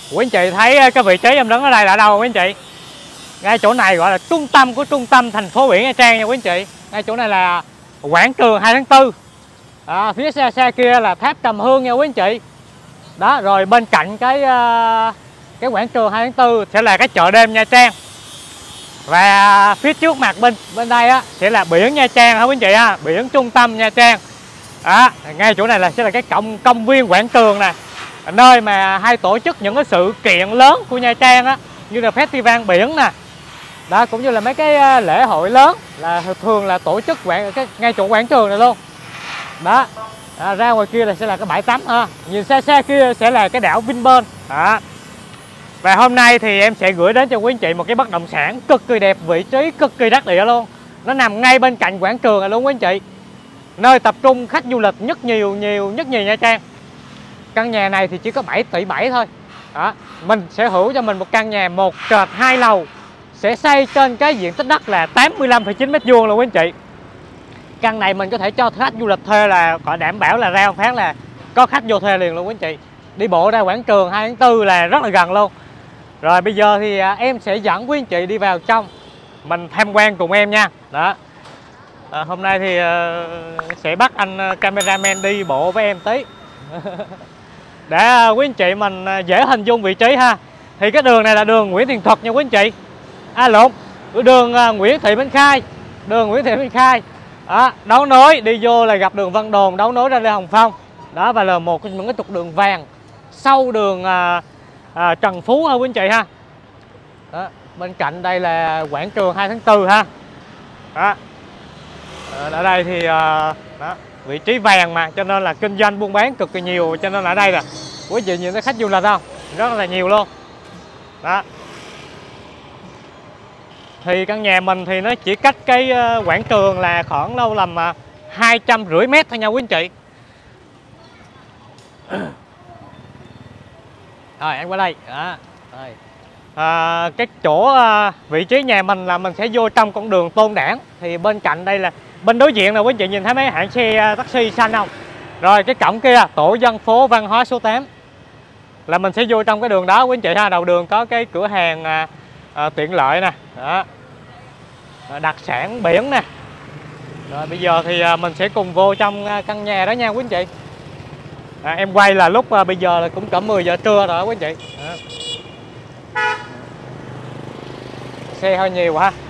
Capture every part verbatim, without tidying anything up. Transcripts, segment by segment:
Quý anh chị thấy cái vị trí em đứng ở đây là đâu quý anh chị? Ngay chỗ này gọi là trung tâm của trung tâm thành phố biển Nha Trang nha quý anh chị. Ngay chỗ này là quảng trường hai tháng tư. À, phía xa xa kia là tháp Trầm Hương nha quý anh chị. Đó, rồi bên cạnh cái cái quảng trường hai tháng tư sẽ là cái chợ đêm Nha Trang. Và phía trước mặt bên bên đây á sẽ là biển Nha Trang hả quý anh chị ha, biển trung tâm Nha Trang. Đó, ngay chỗ này là sẽ là cái công công viên quảng trường nè, nơi mà hay tổ chức những cái sự kiện lớn của Nha Trang á, như là festival biển nè. Đó, cũng như là mấy cái lễ hội lớn là thường là tổ chức quảng cái ngay chỗ quảng trường này luôn. Đó, à, ra ngoài kia là sẽ là cái bãi tắm ha, nhìn xa xa kia sẽ là cái đảo Vinpearl. Đó. Và hôm nay thì em sẽ gửi đến cho quý anh chị một cái bất động sản cực kỳ đẹp, vị trí cực kỳ đắc địa luôn. Nó nằm ngay bên cạnh quảng trường này luôn quý anh chị. Nơi tập trung khách du lịch nhất nhiều nhiều nhất nhiều Nha Trang. Căn nhà này thì chỉ có bảy tỷ bảy thôi. Đó, mình sẽ hữu cho mình một căn nhà một trệt hai lầu, sẽ xây trên cái diện tích đất là tám mươi lăm phẩy chín mét vuông luôn quý anh chị. Căn này mình có thể cho khách du lịch thuê là có đảm bảo là ra một phát là có khách vô thuê liền luôn quý anh chị. Đi bộ ra quảng trường hai tháng tư là rất là gần luôn. Rồi bây giờ thì em sẽ dẫn quý anh chị đi vào trong, mình tham quan cùng em nha. Đó. À, hôm nay thì uh, sẽ bắt anh uh, cameraman đi bộ với em tí để uh, quý anh chị mình uh, dễ hình dung vị trí ha. Thì cái đường này là đường Nguyễn Thiện Thuật nha quý anh chị. À lộn, đường uh, Nguyễn Thị Minh Khai, đường Nguyễn Thị Minh Khai. Đó, đấu nối đi vô là gặp đường Vân Đồn, đấu nối ra Lê Hồng Phong. Đó, và là một trong những cái trục đường vàng sau đường uh, uh, Trần Phú ha quý anh chị ha. Đó, bên cạnh đây là quảng trường hai tháng tư ha. Đó. Ở đây thì đó, vị trí vàng mà cho nên là kinh doanh buôn bán cực kỳ nhiều, cho nên là ở đây là quý vị nhìn thấy khách du lịch không, rất là nhiều luôn. Đó, thì căn nhà mình thì nó chỉ cách cái quảng trường là khoảng đâu làm hai trăm rưỡi mét thôi nha quý anh chị. Rồi anh qua đây. Đó. Rồi. À, cái chỗ à, vị trí nhà mình là mình sẽ vô trong con đường Tôn Đản. Thì bên cạnh đây là bên đối diện là quý anh chị nhìn thấy mấy hãng xe taxi xanh không? Rồi cái cổng kia tổ dân phố văn hóa số tám là mình sẽ vô trong cái đường đó quý anh chị ha. Đầu đường có cái cửa hàng à, à, tiện lợi nè. Đó. Đặc sản biển nè. Rồi bây giờ thì à, mình sẽ cùng vô trong à, căn nhà đó nha quý anh chị. À, em quay là lúc à, bây giờ là cũng cỡ mười giờ trưa rồi quý anh chị. Đó. Xe hơi nhiều ha.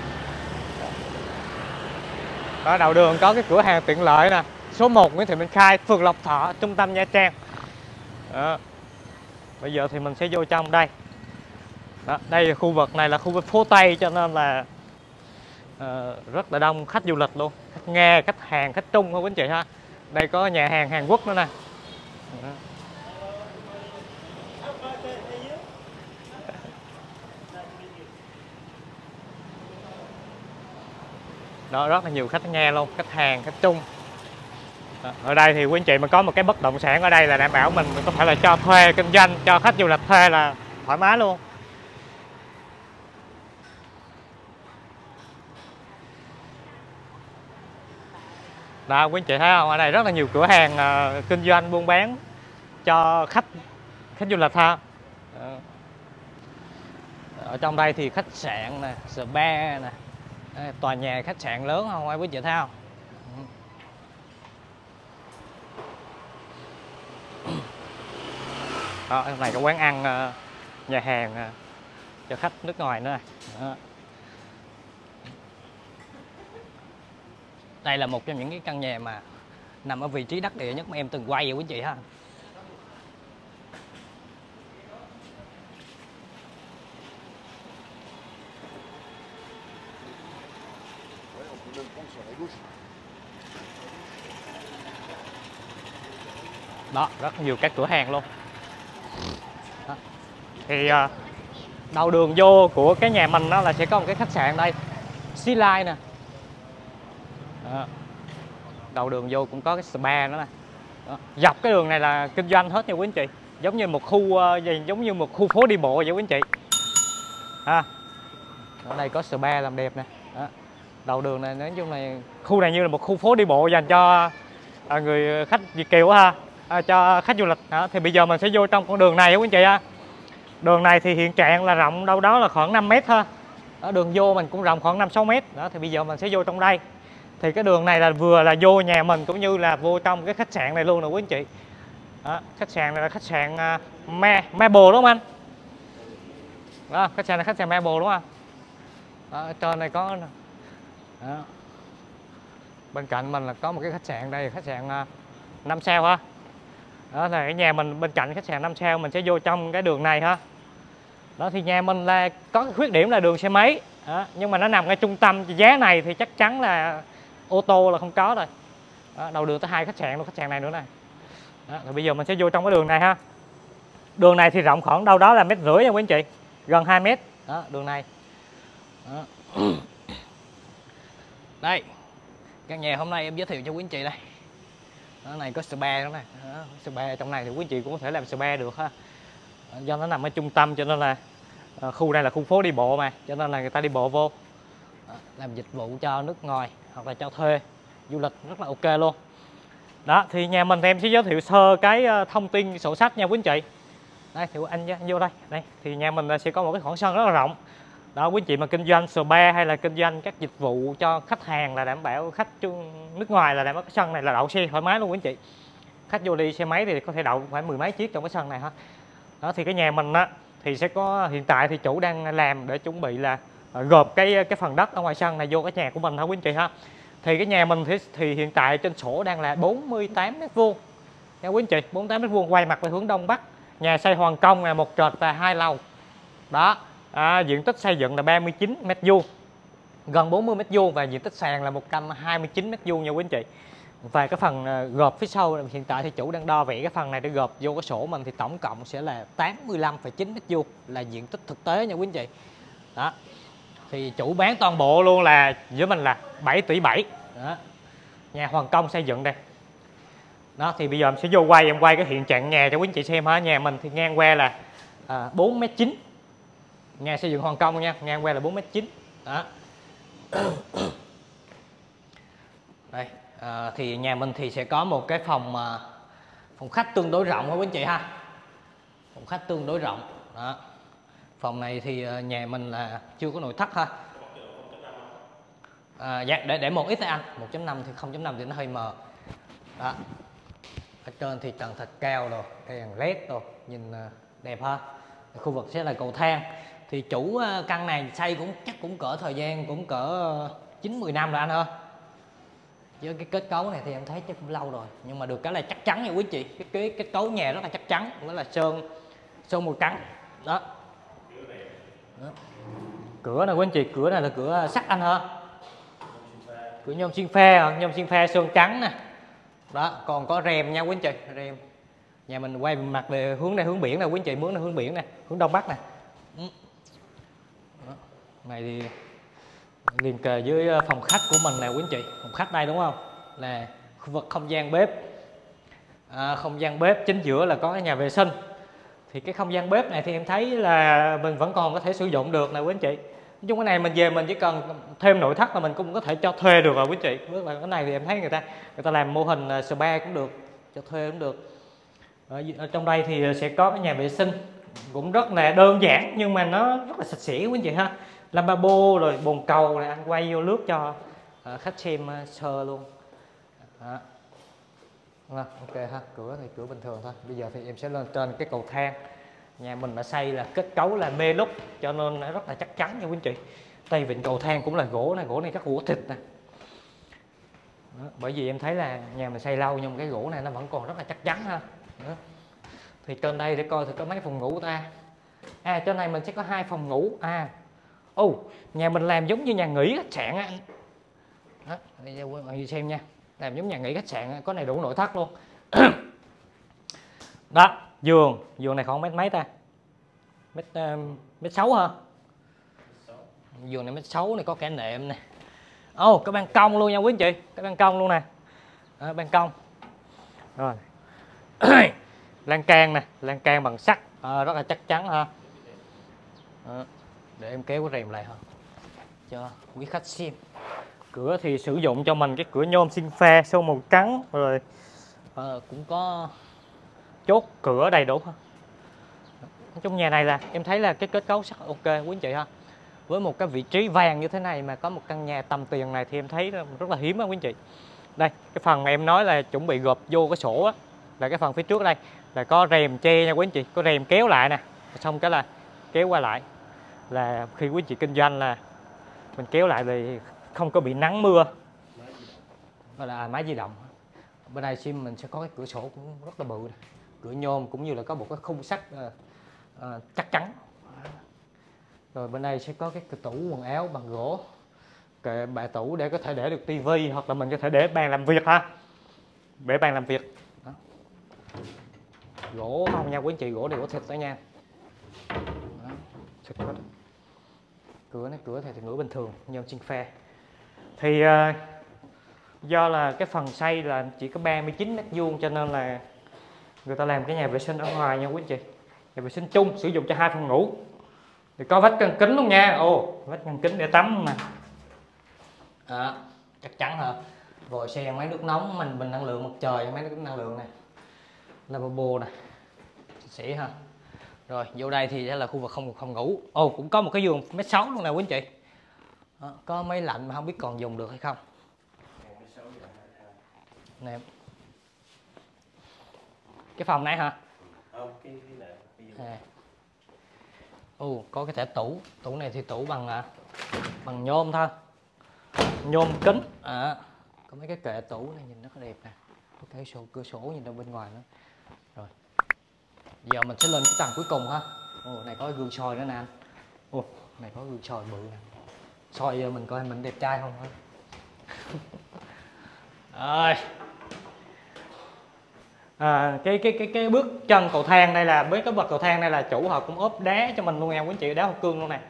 Ở đầu đường có cái cửa hàng tiện lợi nè, số một Nguyễn Thị Minh Khai, phường Lộc Thọ, trung tâm Nha Trang. Đó. Bây giờ thì mình sẽ vô trong đây. Đó, đây là khu vực này là khu vực phố Tây cho nên là uh, rất là đông khách du lịch luôn, khách Nga, khách Hàn, khách Trung thôi quý anh chị ha. Đây có nhà hàng Hàn Quốc nữa nè. Đó. Đó, rất là nhiều khách nghe luôn, khách Hàn, khách Trung. Đó, ở đây thì quý anh chị mà có một cái bất động sản ở đây là đảm bảo mình có thể là cho thuê kinh doanh, cho khách du lịch thuê là thoải mái luôn. Đó, quý anh chị thấy không? Ở đây rất là nhiều cửa hàng uh, kinh doanh buôn bán cho khách khách du lịch ha. Đó. Ở trong đây thì khách sạn nè, spa nè. Đây, tòa nhà khách sạn lớn không ai quý chị thấy không? Đó, cái này có quán ăn, nhà hàng cho khách nước ngoài nữa. Đó. Đây là một trong những cái căn nhà mà nằm ở vị trí đắc địa nhất mà em từng quay vậy quý chị ha. Đó, rất nhiều các cửa hàng luôn. Đó. Thì uh, đầu đường vô của cái nhà mình đó là sẽ có một cái khách sạn đây, Sea Life nè. Đó. Đầu đường vô cũng có cái spa nữa nè. Đó. Dọc cái đường này là kinh doanh hết nha quý anh chị, giống như một khu uh, giống như một khu phố đi bộ vậy quý anh chị. À. Ở đây có spa làm đẹp nè. Đó. Đầu đường này nói chung là khu này như là một khu phố đi bộ dành cho uh, người khách Việt kiều ha. À, cho khách du lịch. Đó, thì bây giờ mình sẽ vô trong con đường này quý anh chị ha. Đường này thì hiện trạng là rộng đâu đó là khoảng năm mét thôi. Đó, đường vô mình cũng rộng khoảng năm sáu mét. Đó thì bây giờ mình sẽ vô trong đây. Thì cái đường này là vừa là vô nhà mình cũng như là vô trong cái khách sạn này luôn nè quý anh chị. Đó, khách sạn này là khách sạn uh, Marble đúng không anh? Đó, khách sạn là khách sạn Marble đúng không? Đó, ở trên này có đó. Bên cạnh mình là có một cái khách sạn đây, khách sạn uh, năm sao ha. Đó là cái nhà mình bên cạnh khách sạn năm sao, mình sẽ vô trong cái đường này ha. Đó thì nhà mình là có cái khuyết điểm là đường xe máy. Đó, nhưng mà nó nằm ngay trung tâm, giá này thì chắc chắn là ô tô là không có rồi. Đó, đầu đường tới hai khách sạn luôn, khách sạn này nữa này. Đó, rồi bây giờ mình sẽ vô trong cái đường này ha. Đường này thì rộng khoảng đâu đó là mét rưỡi nha quý anh chị, gần hai mét. Đó, đường này. Đó. Đây, căn nhà hôm nay em giới thiệu cho quý anh chị đây. Đó, này có spa nữa này. Đó, spa trong này thì quý anh chị cũng có thể làm spa được ha. Do nó nằm ở trung tâm cho nên là à, khu này là khu phố đi bộ mà, cho nên là người ta đi bộ vô. Đó, làm dịch vụ cho nước ngoài hoặc là cho thuê du lịch rất là ok luôn. Đó thì nhà mình thì em sẽ giới thiệu sơ cái thông tin sổ sách nha quý anh chị. Đây thì anh, anh vô đây. Đây thì nhà mình sẽ có một cái khoảng sân rất là rộng. Đó quý anh chị mà kinh doanh spa hay là kinh doanh các dịch vụ cho khách hàng là đảm bảo khách nước ngoài là đảm bảo cái sân này là đậu xe thoải mái luôn quý anh chị. Khách vô đi xe máy thì có thể đậu khoảng mười mấy chiếc trong cái sân này ha. Đó thì cái nhà mình á thì sẽ có, hiện tại thì chủ đang làm để chuẩn bị là gộp cái cái phần đất ở ngoài sân này vô cái nhà của mình ha quý anh chị ha. Thì cái nhà mình thì, thì hiện tại trên sổ đang là bốn mươi tám mét vuông nha quý anh chị, bốn mươi tám mét vuông, quay mặt về hướng đông bắc. Nhà xây hoàn công là một trệt và hai lầu. Đó, à, diện tích xây dựng là ba mươi chín mét vuông, gần bốn mươi mét vuông, và diện tích sàn là một trăm hai mươi chín mét vuông nha quý anh chị. Và cái phần gộp phía sau hiện tại thì chủ đang đo vẽ cái phần này để gộp vô cái sổ mình thì tổng cộng sẽ là tám mươi lăm phẩy chín mét vuông là diện tích thực tế nha quý anh chị. Đó. Thì chủ bán toàn bộ luôn là với mình là bảy tỷ bảy. Đó. Nhà hoàn công xây dựng đây. Đó thì bây giờ em sẽ vô quay, em quay cái hiện trạng nhà cho quý anh chị xem ha. Nhà mình thì ngang qua là à, bốn mét chín. Nhà xây dựng hoàn công nha, ngang qua là bốn mét chín. Đó. Đây, à, thì nhà mình thì sẽ có một cái phòng à, phòng khách tương đối rộng ha quý anh chị ha. Phòng khách tương đối rộng. Đó. Phòng này thì nhà mình là chưa có nội thất ha. À, dạ, để để một ít thôi anh, một chấm năm thì không chấm năm thì nó hơi mờ. Đó. Ở trên thì trần thạch cao rồi, đèn led rồi, nhìn đẹp ha. Khu vực sẽ là cầu thang. Thì chủ căn này xây cũng chắc cũng cỡ thời gian cũng cỡ chín mười năm rồi anh ơi. Với cái kết cấu này thì em thấy chắc cũng lâu rồi, nhưng mà được cái là chắc chắn nha quý chị. Cái cái kết cấu nhà rất là chắc chắn, đó là sơn sơn màu trắng. Đó. Đó. Cửa này quý anh chị, cửa này là cửa sắt anh ha. Cửa nhôm xuyên pha, nhôm xuyên pha sơn trắng nè. Đó, còn có rèm nha quý anh chị, rèm. Nhà mình quay mặt về hướng này, hướng biển nè quý anh chị, hướng này hướng biển nè, hướng đông bắc nè. Đó. Này thì liền kề với phòng khách của mình nè quý anh chị. Phòng khách đây đúng không? Là khu vực không gian bếp. À, không gian bếp chính giữa là có cái nhà vệ sinh. Thì cái không gian bếp này thì em thấy là mình vẫn còn có thể sử dụng được nè quý anh chị. Nói chung cái này mình về mình chỉ cần thêm nội thất là mình cũng có thể cho thuê được rồi quý anh chị. Với lại cái này thì em thấy người ta người ta làm mô hình spa cũng được, cho thuê cũng được. Ở, ở trong đây thì sẽ có cái nhà vệ sinh cũng rất là đơn giản nhưng mà nó rất là sạch sẽ quý anh chị ha. Lavabo rồi bồn cầu này, anh quay vô nước cho uh, khách xem uh, sơ luôn. Đó. Ok ha, cửa thì cửa bình thường thôi. Bây giờ thì em sẽ lên trên cái cầu thang. Nhà mình đã xây là kết cấu là mê lúc cho nên nó rất là chắc chắn nha quý anh chị. Tay vịn cầu thang cũng là gỗ này, gỗ này các gỗ thịt nè. Đó, bởi vì em thấy là nhà mình xây lâu nhưng cái gỗ này nó vẫn còn rất là chắc chắn ha. Đó. Thì trên đây để coi thì có mấy phòng ngủ ta. À trên này mình sẽ có hai phòng ngủ. À, ô, oh, nhà mình làm giống như nhà nghỉ khách sạn á anh. Đó, để mọi người xem nha. Làm giống nhà nghỉ khách sạn, có này đủ nội thất luôn. Đó, giường, giường này khoảng mét mấy ta? Mét uh, mét sáu ha. Giường này mét sáu này, có cả nệm nè. Ồ, oh, cái ban công luôn nha quý anh chị, cái ban công luôn nè. Đó, ban công. Rồi. Lan can nè, lan can bằng sắt, à, rất là chắc chắn ha. Đó. Để em kéo cái rèm lại ha cho quý khách xem. Cửa thì sử dụng cho mình cái cửa nhôm xinh pha sơn màu trắng rồi, à, cũng có chốt cửa đầy đủ ha. Trong nhà này là em thấy là cái kết cấu rất ok quý anh chị ha. Với một cái vị trí vàng như thế này mà có một căn nhà tầm tiền này thì em thấy rất là hiếm á quý anh chị. Đây, cái phần mà em nói là chuẩn bị gộp vô cái sổ á, là cái phần phía trước đây là có rèm che nha quý anh chị, có rèm kéo lại nè, xong cái là kéo qua lại, là khi quý anh chị kinh doanh là mình kéo lại thì không có bị nắng mưa. Đó là máy di động. Bên đây sim mình sẽ có cái cửa sổ cũng rất là bự này. Cửa nhôm cũng như là có một cái khung sắt uh, uh, chắc chắn. Rồi bên đây sẽ có cái tủ quần áo bằng gỗ, kệ bệ tủ để có thể để được tivi, hoặc là mình có thể để bàn làm việc ha, để bàn làm việc. Đó. Gỗ không nha quý anh chị, gỗ này gỗ thịt đó nha. Đó. Thịt hết. Cửa này cửa thì, thì ngửa bình thường, nhôm sinh phe. Thì uh, do là cái phần xây là chỉ có ba mươi chín mét vuông cho nên là người ta làm cái nhà vệ sinh ở ngoài nha quý anh chị. Nhà vệ sinh chung sử dụng cho hai phòng ngủ. Thì có vách ngăn kính luôn nha. Ồ, vách ngăn kính để tắm nè. À, chắc chắn hả? Vòi sen, máy nước nóng, mình bình năng lượng mặt trời, máy nước năng lượng này. Lavabo này. Sĩ ha. Rồi, vô đây thì sẽ là khu vực không phòng ngủ. Ồ, cũng có một cái giường mét sáu luôn nè quý anh chị. Đó, có máy lạnh mà không biết còn dùng được hay không. Nè. Cái phòng này hả? À. Ồ, có cái thẻ tủ. Tủ này thì tủ bằng à, bằng nhôm thôi, nhôm kính. À, có mấy cái kệ tủ này nhìn rất là đẹp nè, có cái sổ cửa sổ nhìn ra bên ngoài nữa. Rồi giờ mình sẽ lên cái tầng cuối cùng ha. Ồ, này có gương soi nữa nè anh. Ồ, này có gương soi bự nè, soi giờ mình coi mình đẹp trai không thôi. Rồi. À, cái cái cái cái bước chân cầu thang đây là với cái bậc cầu thang đây là chủ họ cũng ốp đá cho mình luôn nha quý anh chị, đá hoa cương luôn nè.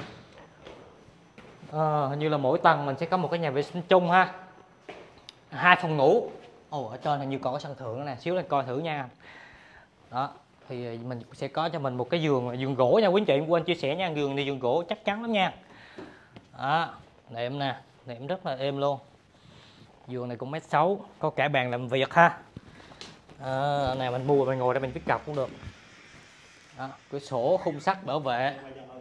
À, hình như là mỗi tầng mình sẽ có một cái nhà vệ sinh chung ha, hai phòng ngủ. Ồ, ở trên hình như còn có sân thượng nữa nè, xíu lên coi thử nha. Đó thì mình sẽ có cho mình một cái giường giường gỗ nha quý anh chị, em quên chia sẻ nha, giường này giường gỗ chắc chắn lắm nha. Đó, nệm nè, nệm rất là êm luôn. Giường này cũng mét sáu, có cả bàn làm việc ha. À, này mình mua mình ngồi đây mình viết cọc cũng được. Đó, cửa sổ khung sắt bảo vệ.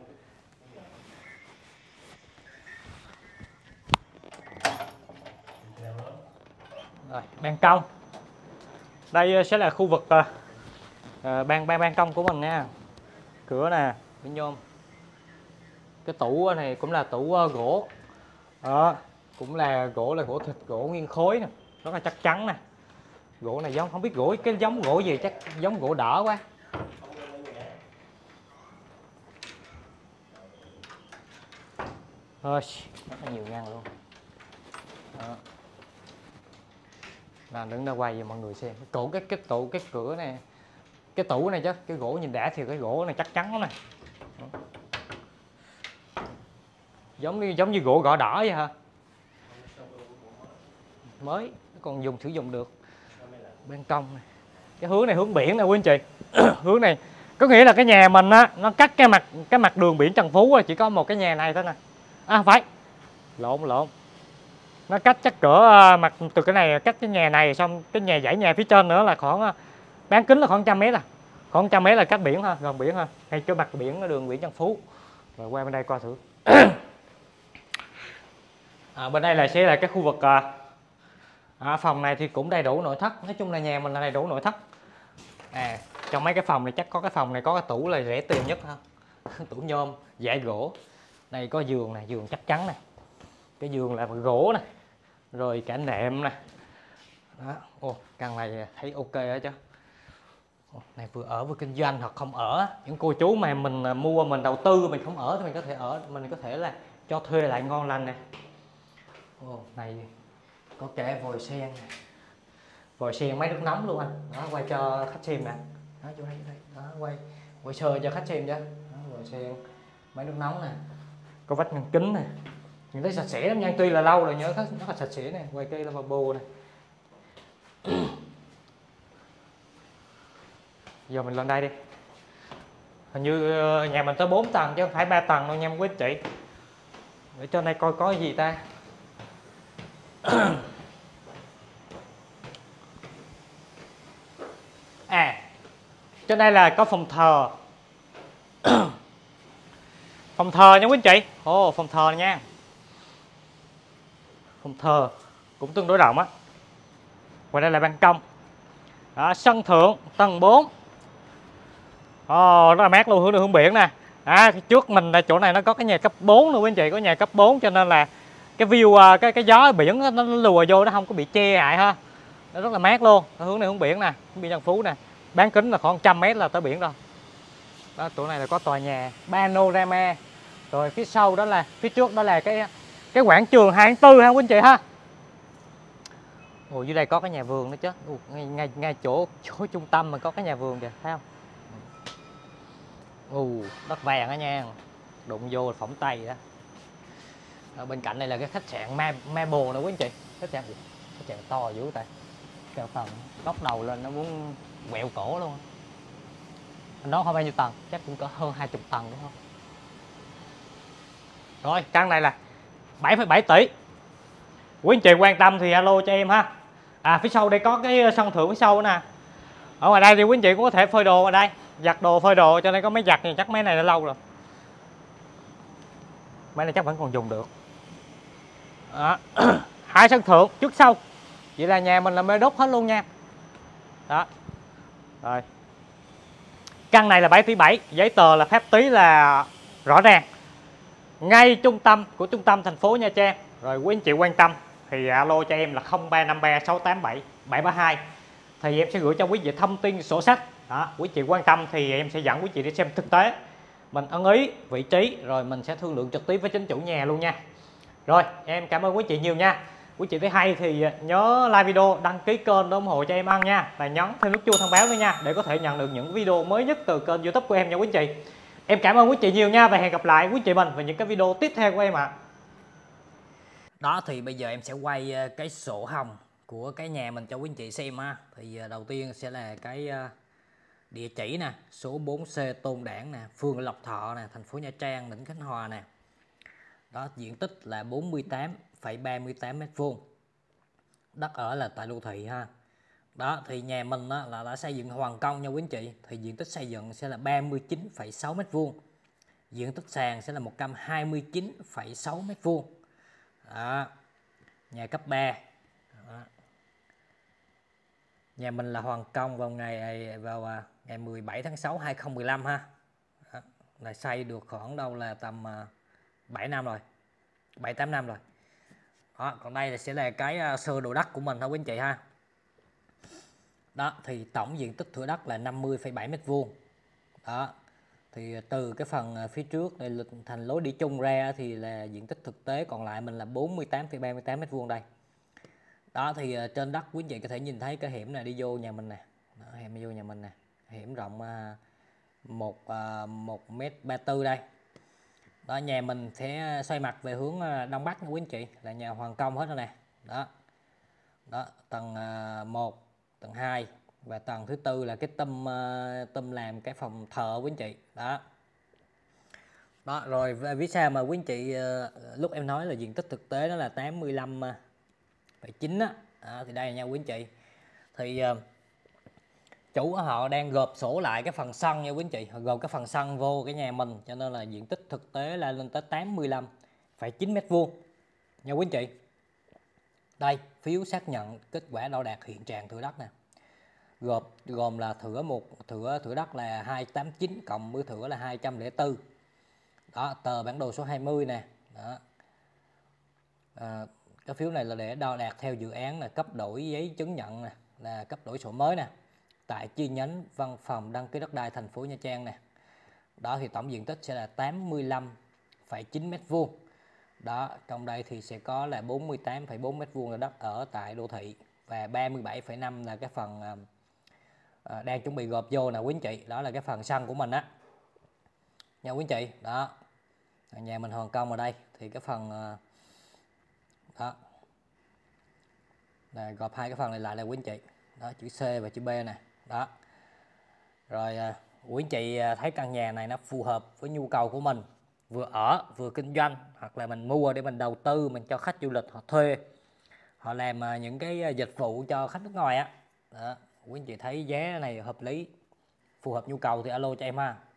Rồi, ban công. Đây sẽ là khu vực uh, ban ban ban công của mình nha. Cửa nè, cửa nhôm. Cái tủ này cũng là tủ uh, gỗ. Đó, cũng là gỗ là gỗ thịt, gỗ nguyên khối nè, rất là chắc chắn nè. Gỗ này giống không biết gỗ cái giống gỗ gì, chắc giống gỗ đỏ quá. Rồi, rất là nhiều ngăn luôn. Đó. Là đứng ra quay cho mọi người xem. Cổ cái cái tủ cái cửa này, cái tủ này chứ, cái gỗ nhìn đã thì cái gỗ này chắc chắn lắm này. Đó. Giống như giống như gỗ gõ đỏ vậy hả? Mới còn dùng sử dụng được. Ban công này. Cái hướng này hướng biển nè quý anh chị. Hướng này có nghĩa là cái nhà mình á, nó cắt cái mặt cái mặt đường biển Trần Phú á, chỉ có một cái nhà này thôi nè. À phải. Lộn lộn. Nó cách chắc cỡ mặt từ cái này cách cái nhà này xong cái nhà dãy nhà phía trên nữa là khoảng bán kính là khoảng trăm mét à. Khoảng trăm mét là cách biển ha, gần biển ha. Ngay cái mặt biển đường biển Trần Phú. Rồi qua bên đây coi thử. À, bên đây là sẽ là cái khu vực à, phòng này thì cũng đầy đủ nội thất. Nói chung là nhà mình là đầy đủ nội thất. À, trong mấy cái phòng này chắc có cái phòng này có cái tủ là rẻ tiền nhất ha. Tủ nhôm, dải gỗ. Đây có giường này, giường chắc chắn này. Cái giường là bằng gỗ này. Rồi cả nệm nè. Đó, ô, căn này thấy ok đó chứ. Ồ, này vừa ở vừa kinh doanh hoặc không ở. Những cô chú mà mình mua mình đầu tư mình không ở thì mình có thể ở, mình có thể là cho thuê lại ngon lành nè. Ồ, này có cả vòi sen nè. Vòi sen máy nước nóng luôn anh. Đó, quay cho khách xem nè. Đó, chỗ đây, đây. Đó, quay quay sơ cho khách xem chứ. Đó, vòi sen máy nước nóng nè. Có vách ngăn kính nè. Nhìn thấy sạch sẽ lắm nha, tuy là lâu rồi nhớ nó là sạch sẽ nè, quay cây lavabo này. Giờ mình lên đây đi. Hình như nhà mình tới bốn tầng chứ không phải ba tầng đâu nha quý anh chị. Để cho đây coi có gì ta. À, trên đây là có phòng thờ. Phòng thờ nha quý anh chị. Ồ, oh, phòng thờ nha. Phòng thờ cũng tương đối rộng á. Ngoài đây là ban công. Đó, sân thượng tầng bốn. Ồ, oh, rất là mát luôn, hướng đường hướng biển nè. À, trước mình là chỗ này nó có cái nhà cấp bốn nữa quý anh chị, có nhà cấp bốn cho nên là cái view cái cái gió biển nó, nó lùa vô, nó không có bị che lại ha. Nó rất là mát luôn. Nó hướng này hướng biển nè, biển Tân Phú nè. Bán kính là khoảng trăm mét là tới biển rồi. Đó, chỗ này là có tòa nhà panorama. Rồi phía sau đó là phía trước đó là cái cái quảng trường hai tháng tư ha quý anh chị ha. Ồ, dưới đây có cái nhà vườn nữa chứ. Ồ, ngay, ngay ngay chỗ chỗ trung tâm mà có cái nhà vườn kìa, thấy không? Ồ, đất vàng đó nha. Đụng vô là phỏng tay đó. Ở bên cạnh này là cái khách sạn Marble nữa quý anh chị. Khách sạn khách sạn to dữ tại. Cao tầng, góc đầu lên nó muốn quẹo cổ luôn. Nó không bao nhiêu tầng, chắc cũng có hơn hai mươi tầng đúng không? Rồi, căn này là bảy phẩy bảy tỷ. Quý anh chị quan tâm thì alo cho em ha. À, phía sau đây có cái sân thượng phía sau nè. Ở ngoài đây thì quý anh chị cũng có thể phơi đồ ở đây, giặt đồ phơi đồ, cho nên có máy giặt thì chắc máy này đã lâu rồi. Máy này chắc vẫn còn dùng được. Đó. Hai sân thượng trước sau. Vậy là nhà mình là mê đúc hết luôn nha. Đó. Rồi. Căn này là bảy tỷ bảy, giấy tờ là phép tí là rõ ràng. Ngay trung tâm của trung tâm thành phố Nha Trang. Rồi quý anh chị quan tâm thì alo cho em là không ba năm ba sáu tám bảy bảy ba hai. Thì em sẽ gửi cho quý vị thông tin sổ sách. Đó, quý chị quan tâm thì em sẽ dẫn quý chị đi xem thực tế. Mình ưng ý vị trí rồi mình sẽ thương lượng trực tiếp với chính chủ nhà luôn nha. Rồi, em cảm ơn quý chị nhiều nha. Quý chị thấy hay thì nhớ like video, đăng ký kênh để ủng hộ cho em ăn nha. Và nhấn thêm nút chuông thông báo nữa nha, để có thể nhận được những video mới nhất từ kênh YouTube của em nha quý chị. Em cảm ơn quý chị nhiều nha và hẹn gặp lại quý chị mình vào những cái video tiếp theo của em ạ. À. Đó thì bây giờ em sẽ quay cái sổ hồng của cái nhà mình cho quý anh chị xem ha. Thì đầu tiên sẽ là cái địa chỉ nè, số bốn C Tôn Đản nè, phường Lộc Thọ nè, thành phố Nha Trang, tỉnh Khánh Hòa nè. Đó, diện tích là bốn mươi tám phẩy ba mươi tám mét vuông. Đất ở là tại đô thị ha. Đó thì nhà mình đó là đã xây dựng hoàn công nha quý anh chị. Thì diện tích xây dựng sẽ là ba mươi chín phẩy sáu mét vuông. Diện tích sàn sẽ là một trăm hai mươi chín phẩy sáu mét vuông. Đó. Nhà cấp ba. Đó. Nhà mình là hoàn công vào ngày vào ngày mười bảy tháng sáu năm hai nghìn không trăm mười lăm ha. Đó. Là xây được khoảng đâu là tầm bảy năm rồi. bảy tám năm rồi. Đó, còn đây là sẽ là cái sơ đồ đất của mình thôi quý anh chị ha. Đó thì tổng diện tích thửa đất là năm mươi phẩy bảy mét vuông. Đó. Thì từ cái phần phía trước đây thành lối đi chung ra thì là diện tích thực tế còn lại mình là bốn mươi tám phẩy ba mươi tám mét vuông đây. Đó thì trên đất quý anh chị có thể nhìn thấy cái hẻm này đi vô nhà mình nè. Đó, hẻm đi vô nhà mình nè. Hẻm rộng một một mét ba mươi tư đây. Đó, nhà mình sẽ xoay mặt về hướng đông bắc nha quý anh chị, là nhà hoàn công hết rồi nè. Đó. Đó, tầng một, tầng hai và tầng thứ tư là cái tâm tâm làm cái phòng thờ quý anh chị. Đó. Đó rồi vì sao mà quý anh chị lúc em nói là diện tích thực tế đó là tám mươi lăm phẩy chín á. Đó, thì đây nha quý anh chị. Thì chủ họ đang gộp sổ lại cái phần sân nha quý anh chị, họ gộp cái phần sân vô cái nhà mình cho nên là diện tích thực tế là lên tới tám mươi lăm phẩy chín mét vuông nha quý anh chị. Đây, phiếu xác nhận kết quả đo đạc hiện trạng thửa đất nè. Gồm gồm là thửa một thửa thửa đất là hai trăm tám mươi chín cộng với thửa là hai trăm lẻ bốn. Đó, tờ bản đồ số hai mươi nè. Đó. À, cái phiếu này là để đo đạc theo dự án là cấp đổi giấy chứng nhận nè, là cấp đổi sổ mới nè. Tại chi nhánh văn phòng đăng ký đất đai thành phố Nha Trang nè. Đó thì tổng diện tích sẽ là tám mươi lăm phẩy chín mét vuông. Đó, trong đây thì sẽ có là bốn mươi tám phẩy bốn mét vuông là đất ở tại đô thị và ba mươi bảy phẩy năm là cái phần à, đang chuẩn bị gộp vô nè quý anh chị. Đó là cái phần sân của mình á. Nha quý anh chị. Đó. Nhà mình hoàn công ở đây thì cái phần đó là gộp hai cái phần này lại là quý anh chị. Đó, chữ C và chữ B nè. Đó. Rồi quý anh chị thấy căn nhà này nó phù hợp với nhu cầu của mình, vừa ở vừa kinh doanh, hoặc là mình mua để mình đầu tư, mình cho khách du lịch họ thuê, họ làm những cái dịch vụ cho khách nước ngoài á. Đó, quý anh chị thấy giá này hợp lý, phù hợp nhu cầu thì alo cho em ha.